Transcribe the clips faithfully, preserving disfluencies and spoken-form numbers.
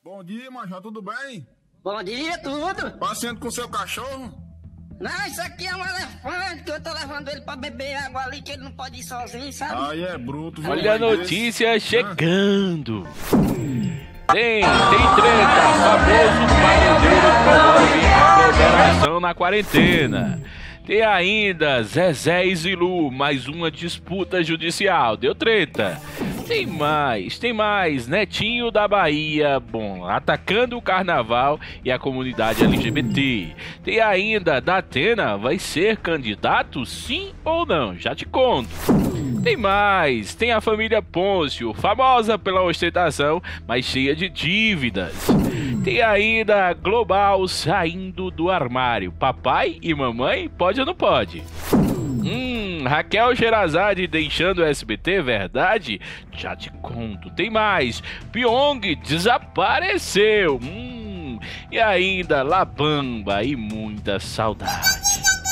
Bom dia, Major, tudo bem? Bom dia, tudo. Passeando com seu cachorro? Não, isso aqui é um elefante que eu tô levando ele pra beber água ali, que ele não pode ir sozinho, sabe? Aí é bruto, viu? Olha a notícia chegando. Tem, tem treta. Famoso pagodeiro promove aglomeração na quarentena. Tem ainda Zezé e Zilu, mais uma disputa judicial. Deu treta. Tem mais, tem mais. Netinho da Bahia, bom, atacando o carnaval e a comunidade L G B T. Tem ainda Datena, vai ser candidato sim ou não? Já te conto. Tem mais, tem a família Pôncio, famosa pela ostentação, mas cheia de dívidas. Tem ainda Global saindo do armário. Papai e mamãe, pode ou não pode? Hum, Raquel Sherazade deixando o S B T, verdade? Já te conto. Tem mais, Pyong desapareceu. Hum, e ainda Labamba e muita saudade.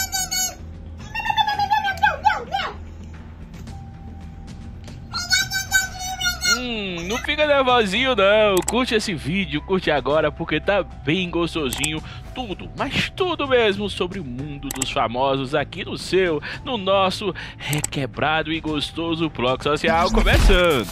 Hum, não fica nervosinho não, curte esse vídeo, curte agora porque tá bem gostosinho, tudo, mas tudo mesmo sobre o mundo dos famosos aqui no seu, no nosso requebrado e gostoso Bloco Social, começando.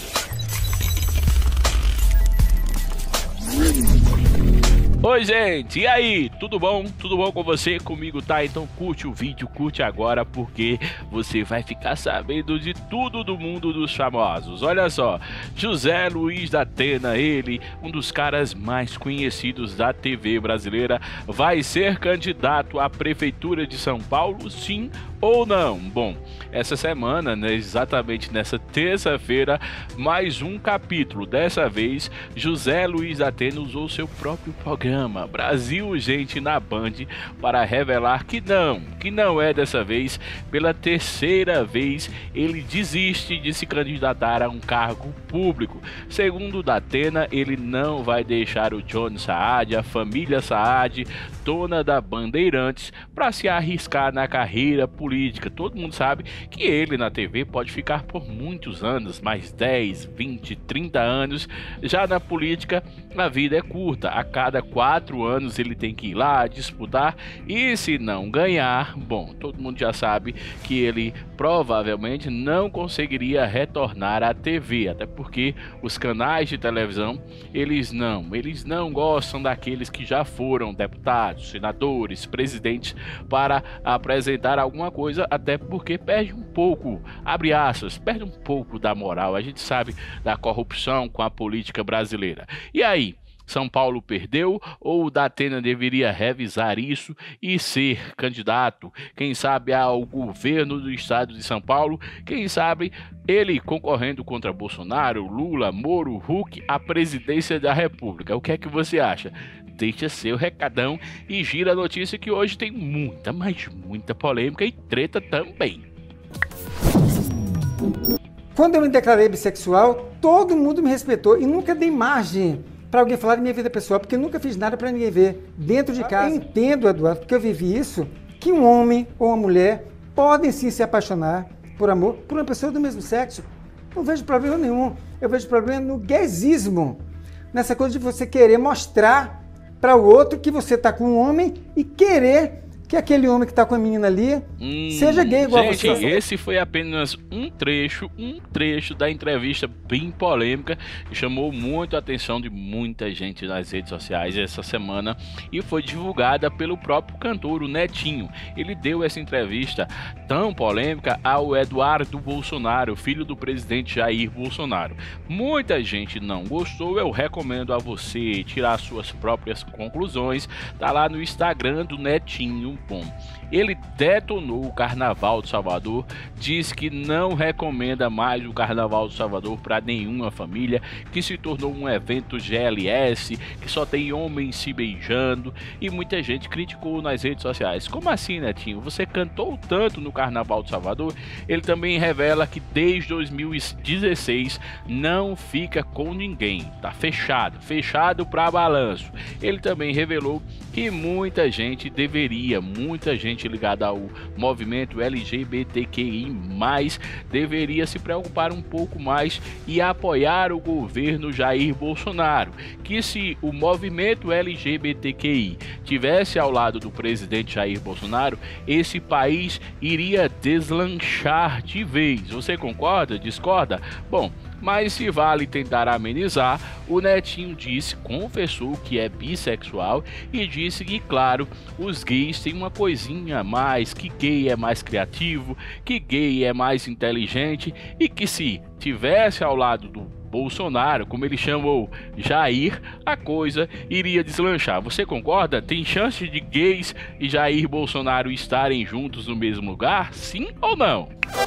Oi gente, e aí, tudo bom? Tudo bom com você? Comigo tá? Então curte o vídeo, curte agora porque você vai ficar sabendo de tudo do mundo dos famosos. Olha só, José Luiz Datena, ele, um dos caras mais conhecidos da T V brasileira, vai ser candidato à Prefeitura de São Paulo, sim ou não? Bom, essa semana, né, exatamente nessa terça-feira, mais um capítulo. Dessa vez, José Luiz Datena usou seu próprio programa Brasil Gente na Band para revelar que não, que não é dessa vez. Pela terceira vez, ele desiste de se candidatar a um cargo público. Segundo Datena, ele não vai deixar o Johnny Saad, a família Saad, dona da Bandeirantes, para se arriscar na carreira política. Todo mundo sabe que ele na T V pode ficar por muitos anos, mais dez, vinte, trinta anos. Já na política, a vida é curta. A cada quatro anos ele tem que ir lá disputar e se não ganhar, bom, todo mundo já sabe que ele provavelmente não conseguiria retornar à T V, até porque os canais de televisão, eles não, eles não gostam daqueles que já foram deputados, senadores, presidentes para apresentar alguma coisa, até porque perde um pouco, abre aspas, perde um pouco da moral. A gente sabe da corrupção com a política brasileira. E aí? São Paulo perdeu ou o Datena deveria revisar isso e ser candidato, quem sabe ao governo do estado de São Paulo, quem sabe ele concorrendo contra Bolsonaro, Lula, Moro, Huck, a presidência da República. O que é que você acha? Deixa seu recadão e gira a notícia que hoje tem muita, mas muita polêmica e treta também. Quando eu me declarei bissexual, todo mundo me respeitou e nunca dei margem para alguém falar de minha vida pessoal, porque eu nunca fiz nada para ninguém ver dentro de casa. Eu entendo, Eduardo, porque eu vivi isso, que um homem ou uma mulher podem sim se apaixonar por amor por uma pessoa do mesmo sexo. Não vejo problema nenhum. Eu vejo problema no gaysismo, nessa coisa de você querer mostrar para o outro que você está com um homem e querer que aquele homem que está com a menina ali hum, seja gay igual gente, a você. Esse foi apenas um trecho, um trecho da entrevista bem polêmica que chamou muito a atenção de muita gente nas redes sociais essa semana e foi divulgada pelo próprio cantor, o Netinho. Ele deu essa entrevista tão polêmica ao Eduardo Bolsonaro, filho do presidente Jair Bolsonaro. Muita gente não gostou, eu recomendo a você tirar suas próprias conclusões. Tá lá no Instagram do Netinho. Bom, ele detonou o Carnaval de Salvador, diz que não recomenda mais o Carnaval de Salvador para nenhuma família, que se tornou um evento G L S, que só tem homens se beijando, e muita gente criticou nas redes sociais. Como assim, Netinho? Você cantou tanto no Carnaval de Salvador? Ele também revela que desde dois mil e dezesseis não fica com ninguém, tá fechado, fechado para balanço. Ele também revelou que muita gente deveria, muita gente ligada ao movimento L G B T Q I mais, deveria se preocupar um pouco mais e apoiar o governo Jair Bolsonaro. Que se o movimento L G B T Q I tivesse ao lado do presidente Jair Bolsonaro, esse país iria deslanchar de vez. Você concorda? Discorda? Bom, mas se vale tentar amenizar, o Netinho disse, confessou que é bissexual e disse que, claro, os gays têm uma coisinha a mais, que gay é mais criativo, que gay é mais inteligente e que se tivesse ao lado do Bolsonaro, como ele chamou Jair, a coisa iria deslanchar. Você concorda? Tem chance de gays e Jair Bolsonaro estarem juntos no mesmo lugar? Sim ou não?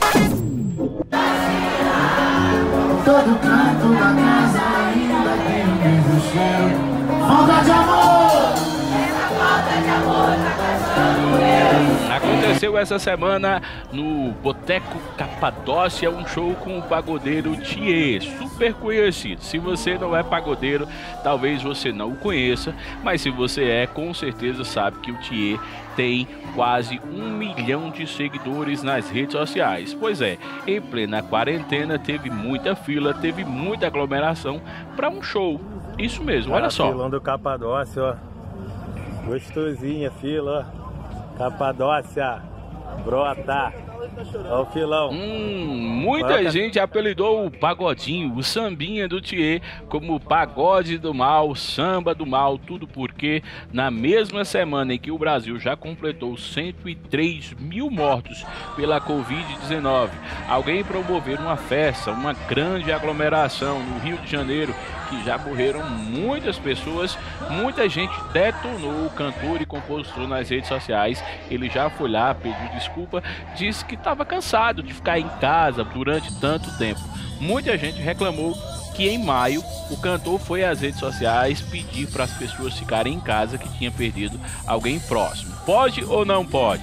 Todo canto da casa ainda tem o mesmo cheiro. Falta de amor! Essa falta de amor tá causando eu. Aconteceu essa semana no Boteco Capadócia um show com o pagodeiro Thier, super conhecido. Se você não é pagodeiro, talvez você não o conheça, mas se você é, com certeza sabe que o Thier tem quase um milhão de seguidores nas redes sociais. Pois é, em plena quarentena teve muita fila, teve muita aglomeração para um show. Isso mesmo, olha só. Filão do Capadócia, ó. Gostosinha fila, ó. Capadócia, brota. Ó o filão. Hum, muita Bota. gente apelidou o pagodinho, o sambinha do Thier, como pagode do mal, samba do mal, tudo porque na mesma semana em que o Brasil já completou cento e três mil mortos pela covid dezenove, alguém promoveu uma festa, uma grande aglomeração no Rio de Janeiro, que já morreram muitas pessoas, muita gente detonou o cantor e compositor nas redes sociais. Ele já foi lá, pediu desculpa, disse que estava cansado de ficar em casa durante tanto tempo. Muita gente reclamou que em maio o cantor foi às redes sociais pedir para as pessoas ficarem em casa que tinha perdido alguém próximo. Pode ou não pode?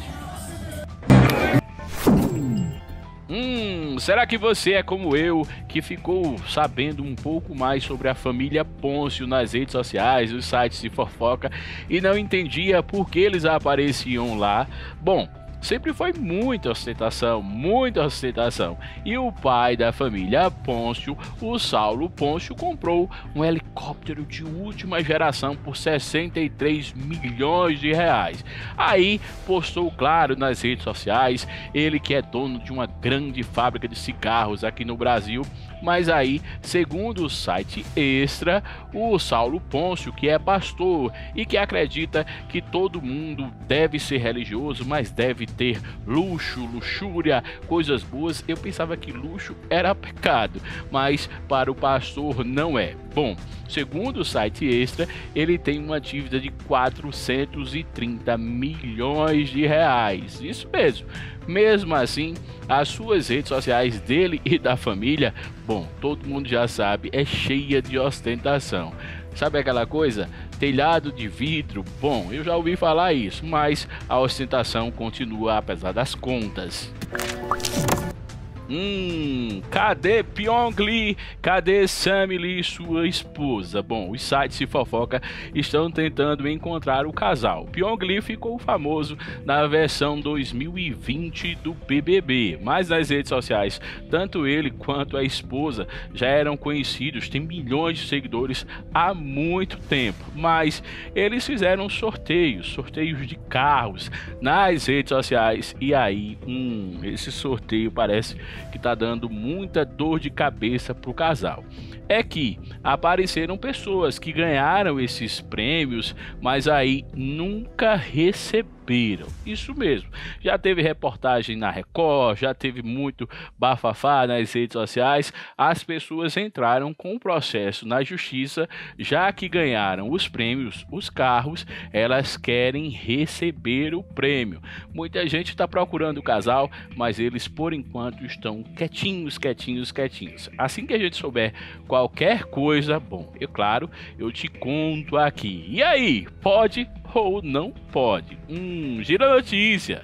Hum, será que você é como eu, que ficou sabendo um pouco mais sobre a família Pôncio nas redes sociais, os sites de fofoca, e não entendia por que eles apareciam lá? Bom, sempre foi muita ostentação, muita ostentação. E o pai da família Pôncio, o Saulo Pôncio, comprou um helicóptero de última geração por sessenta e três milhões de reais. Aí postou claro nas redes sociais, ele que é dono de uma grande fábrica de cigarros aqui no Brasil. Mas aí, segundo o site Extra, o Saulo Pôncio, que é pastor e que acredita que todo mundo deve ser religioso, mas deve ter luxo, luxúria, coisas boas. Eu pensava que luxo era pecado, mas para o pastor não é. Bom, segundo o site Extra, ele tem uma dívida de quatrocentos e trinta milhões de reais. Isso mesmo. Mesmo assim, as suas redes sociais dele e da família, bom, todo mundo já sabe, é cheia de ostentação. Sabe aquela coisa? Telhado de vidro? Bom, eu já ouvi falar isso, mas a ostentação continua apesar das contas. Hum, cadê Pyong Lee? Cadê Sammy Lee e sua esposa? Bom, os sites de fofoca estão tentando encontrar o casal. Pyong Lee ficou famoso na versão dois mil e vinte do B B B, mas nas redes sociais, tanto ele quanto a esposa já eram conhecidos, tem milhões de seguidores há muito tempo. Mas eles fizeram sorteios, sorteios de carros nas redes sociais, e aí, hum, esse sorteio parece que tá dando muita dor de cabeça pro casal. É que apareceram pessoas que ganharam esses prêmios, mas aí nunca receberam. Isso mesmo, já teve reportagem na Record, já teve muito bafafá nas redes sociais. As pessoas entraram com o processo na justiça, já que ganharam os prêmios, os carros, elas querem receber o prêmio. Muita gente está procurando o casal, mas eles por enquanto estão quietinhos, quietinhos, quietinhos. Assim que a gente souber qualquer coisa, bom, é claro, eu te conto aqui. E aí, pode ou não pode? Hum, gira a notícia.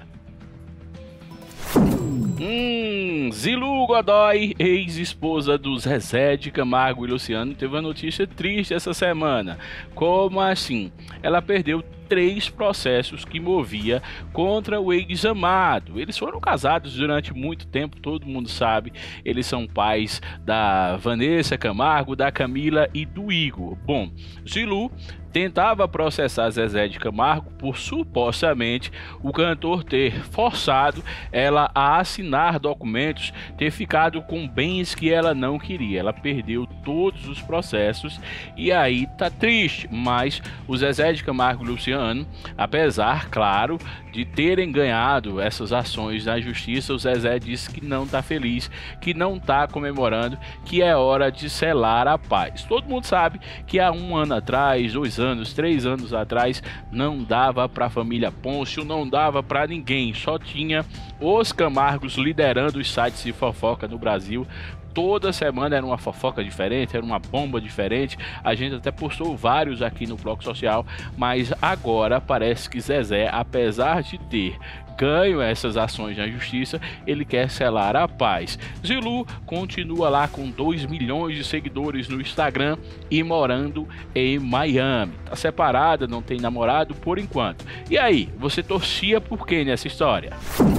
Hum, Zilu Godoy, ex-esposa dos Zezé de Camargo e Luciano, teve uma notícia triste essa semana. Como assim? Ela perdeu três processos que movia contra o ex-amado. Eles foram casados durante muito tempo, todo mundo sabe. Eles são pais da Vanessa Camargo, da Camila e do Igor. Bom, Zilu tentava processar Zezé de Camargo por supostamente o cantor ter forçado ela a assinar documentos, ter ficado com bens que ela não queria. Ela perdeu todos os processos e aí tá triste, mas o Zezé de Camargo e Luciano, apesar, claro, de terem ganhado essas ações na justiça, o Zezé disse que não tá feliz, que não tá comemorando, que é hora de selar a paz. Todo mundo sabe que há um ano atrás, dois anos, três anos atrás, não dava para a família Pôncio, não dava para ninguém, só tinha os Camargos liderando os sites de fofoca no Brasil. Toda semana era uma fofoca diferente, era uma bomba diferente. A gente até postou vários aqui no Bloco Social, mas agora parece que Zezé, apesar de ter ganho essas ações na justiça, ele quer selar a paz. Zilu continua lá com dois milhões de seguidores no Instagram e morando em Miami. Tá separada, não tem namorado por enquanto. E aí, você torcia por quem nessa história?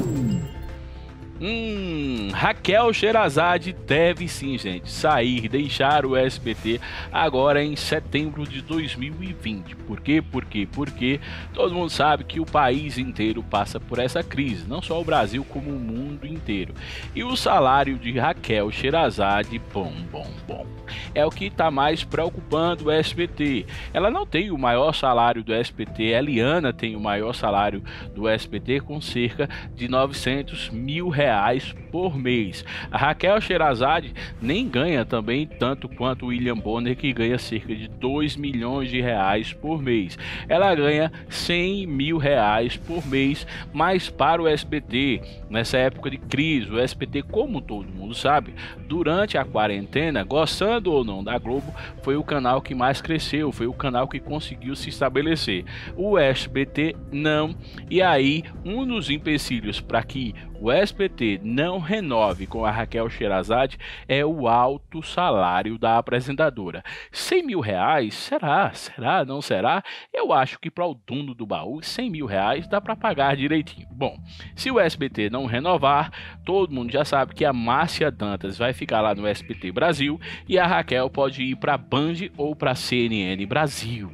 Hum, Raquel Sherazade deve sim, gente, sair, deixar o S B T agora em setembro de dois mil e vinte. Por quê? Por quê? Porque todo mundo sabe que o país inteiro passa por essa crise, não só o Brasil como o mundo inteiro. E o salário de Raquel Sherazade, bom, bom, bom, é o que está mais preocupando o S B T. Ela não tem o maior salário do S B T, a Eliana tem o maior salário do S B T com cerca de novecentos mil reais por mês. A Raquel Sherazade nem ganha também tanto quanto o William Bonner, que ganha cerca de dois milhões de reais por mês. Ela ganha cem mil reais por mês, mas para o S B T, nessa época de crise, o S B T, como todo mundo sabe, durante a quarentena, gostando ou não da Globo, foi o canal que mais cresceu, foi o canal que conseguiu se estabelecer. O S B T não, e aí um dos empecilhos para que o S B T não renove com a Raquel Sherazade é o alto salário da apresentadora. cem mil reais? Será? Será? Não será? Eu acho que para o dono do baú, cem mil reais dá para pagar direitinho. Bom, se o S B T não renovar, todo mundo já sabe que a Márcia Dantas vai ficar lá no S B T Brasil e a Raquel pode ir para Band ou para C N N Brasil.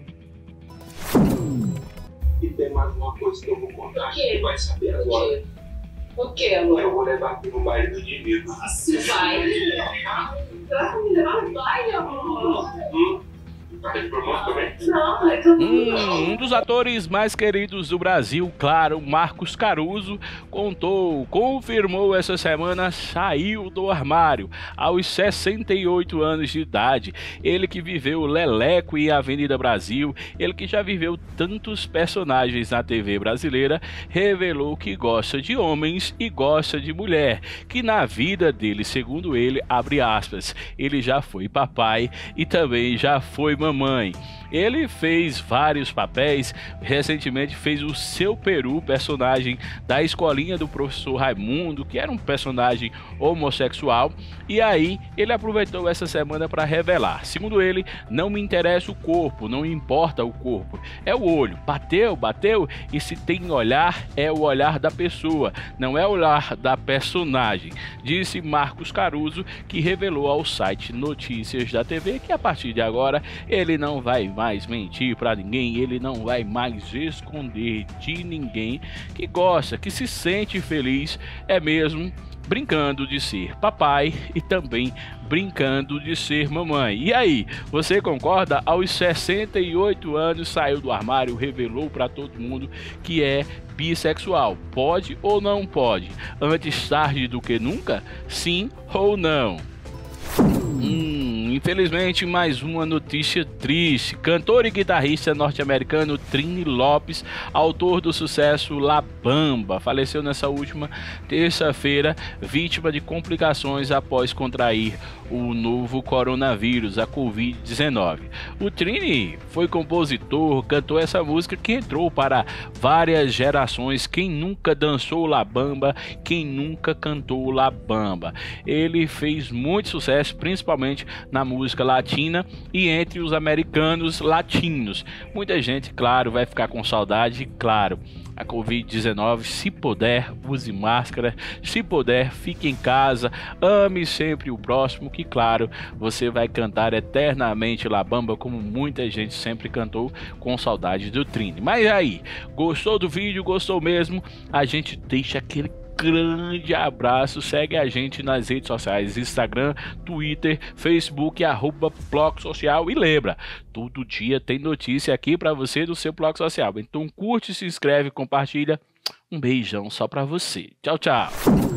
E tem mais uma coisa que eu vou contar, que vai saber agora. O que, amor? Eu vou levar aqui no baile do Divino. Vai? Será que me levar no baile, amor? Hum? Tá reclamando também? Não, é que eu Hum, um dos atores mais queridos do Brasil, claro, Marcos Caruso, contou, confirmou essa semana, saiu do armário aos sessenta e oito anos de idade. Ele que viveu Leleco e Avenida Brasil, ele que já viveu tantos personagens na T V brasileira, revelou que gosta de homens e gosta de mulher, que na vida dele, segundo ele, abre aspas, ele já foi papai e também já foi mamãe. Mãe. Ele fez vários papéis, recentemente fez o Seu Peru, personagem da escolinha do professor Raimundo, que era um personagem homossexual, e aí ele aproveitou essa semana para revelar. Segundo ele, não me interessa o corpo, não importa o corpo, é o olho, bateu, bateu, e se tem olhar, é o olhar da pessoa, não é o olhar da personagem, disse Marcos Caruso, que revelou ao site Notícias da T V que a partir de agora ele não vai mais mentir para ninguém, ele não vai mais esconder de ninguém, que gosta, que se sente feliz, é mesmo brincando de ser papai e também brincando de ser mamãe. E aí, você concorda? Aos sessenta e oito anos saiu do armário, revelou para todo mundo que é bissexual. Pode ou não pode? Antes tarde do que nunca? Sim ou não? Hum, infelizmente, mais uma notícia triste. Cantor e guitarrista norte-americano Trini Lopes, autor do sucesso La Bamba, faleceu nessa última terça-feira, vítima de complicações após contrair o novo coronavírus, a covid dezenove. O Trini foi compositor, cantou essa música que entrou para várias gerações. Quem nunca dançou La Bamba, quem nunca cantou La Bamba. Ele fez muito sucesso, principalmente na na música latina e entre os americanos latinos. Muita gente, claro, vai ficar com saudade, claro. A covid dezenove, se puder, use máscara, se puder, fique em casa, ame sempre o próximo, que claro, você vai cantar eternamente La Bamba, como muita gente sempre cantou, com saudade do Trini. Mas aí, gostou do vídeo, gostou mesmo? A gente deixa aquele grande abraço, segue a gente nas redes sociais, Instagram, Twitter, Facebook, arroba Bloco Social, e lembra, todo dia tem notícia aqui para você do seu Bloco Social, então curte, se inscreve, compartilha, um beijão só para você, tchau, tchau.